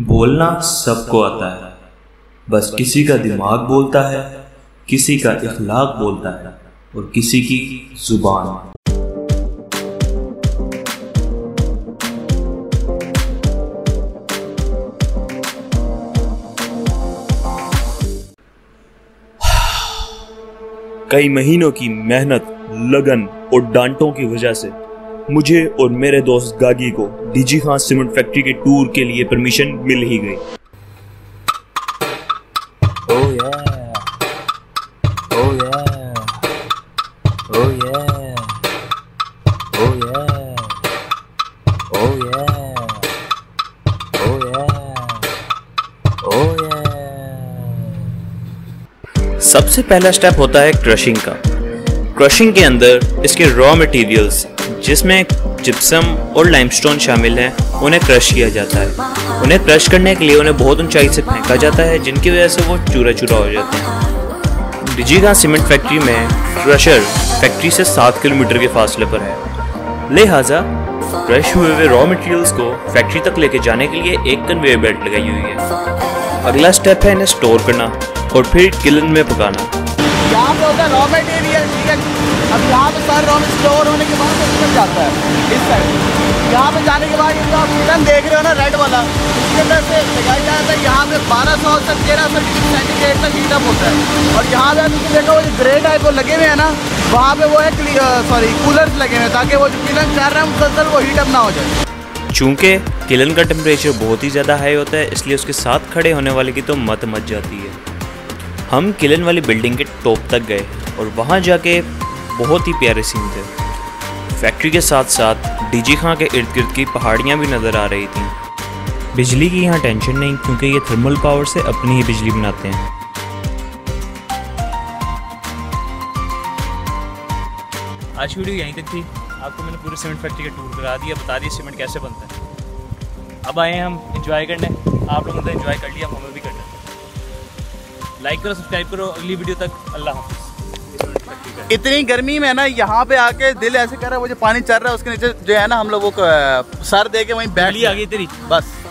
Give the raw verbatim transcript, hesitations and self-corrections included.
बोलना सबको आता है, बस किसी का दिमाग बोलता है, किसी का इखलाक बोलता है और किसी की जुबान। कई महीनों की मेहनत, लगन और डांटों की वजह से मुझे और मेरे दोस्त गागी को डीजी खान सीमेंट फैक्ट्री के टूर के लिए परमिशन मिल ही गई। Oh yeah. Oh yeah. Oh yeah. Oh yeah. Oh yeah. Oh yeah. Oh yeah. सबसे पहला स्टेप होता है क्रशिंग का। क्रशिंग के अंदर इसके रॉ मटेरियल्स जिसमें जिप्सम और लाइमस्टोन शामिल हैं उन्हें क्रश किया जाता है। उन्हें क्रश करने के लिए उन्हें बहुत ऊंचाई से फेंका जाता है, जिनकी वजह से वो चूरा चूरा हो जाते हैं। डीजी खान सीमेंट फैक्ट्री में क्रशर फैक्ट्री से सात किलोमीटर के फासले पर है, लिहाजा क्रश हुए हुए रॉ मटेरियल्स को फैक्ट्री तक लेके जाने के लिए एक कन्वेयर बेल्ट लगाई हुई है। अगला स्टेप है इन्हें स्टोर करना और फिर किलन में पकाना। यहाँ पे होता है रॉ मटेरियल, ठीक है। अब यहाँ पे सारे रॉ स्टोर होने के बाद किलन जाता है इस साइड। यहाँ पे जाने के बाद ये आप किलन देख रहे हो ना, रेड वाला, इसके अंदर से लगाया जाता है। यहाँ पे बारह सौ से तेरह सौ डिग्री सेंटीग्रेड तक हीटअप होता है। और यहाँ पे आप देखो वो ग्रे टाइप वो लगे हुए हैं ना, वहाँ पे वो है सॉरी कूलर्स लगे हुए हैं, ताकि वो जो किलन कर रहे हैं मुसलसल वो हीटअप ना हो जाए। चूँकि किलन का टेम्परेचर बहुत ही ज़्यादा हाई होता है, इसलिए उसके साथ खड़े होने वाले की तो मत मच जाती है। हम किलन वाली बिल्डिंग के टॉप तक गए और वहाँ जाके बहुत ही प्यारे सीन थे। फैक्ट्री के साथ साथ डीजी खां के इर्द गिर्द की पहाड़ियाँ भी नज़र आ रही थीं। बिजली की यहाँ टेंशन नहीं, क्योंकि ये थर्मल पावर से अपनी ही बिजली बनाते हैं। आज वीडियो यहीं तक थी। आपको मैंने पूरे सीमेंट फैक्ट्री का टूर करा दिया, बता दिया सीमेंट कैसे बनता है। अब आए हैं हम एंजॉय करने। आप लोगों ने एंजॉय कर लिया, हमें भी करना। लाइक करो, सब्सक्राइब करो। अगली वीडियो तक अल्लाह हाफ़िज़। इतनी गर्मी में ना यहाँ पे आके दिल ऐसे कर रहा है, वो जो पानी चल रहा है उसके नीचे जो है ना, हम लोग वो सर दे के वहीं बैठ आ गई तेरी बस।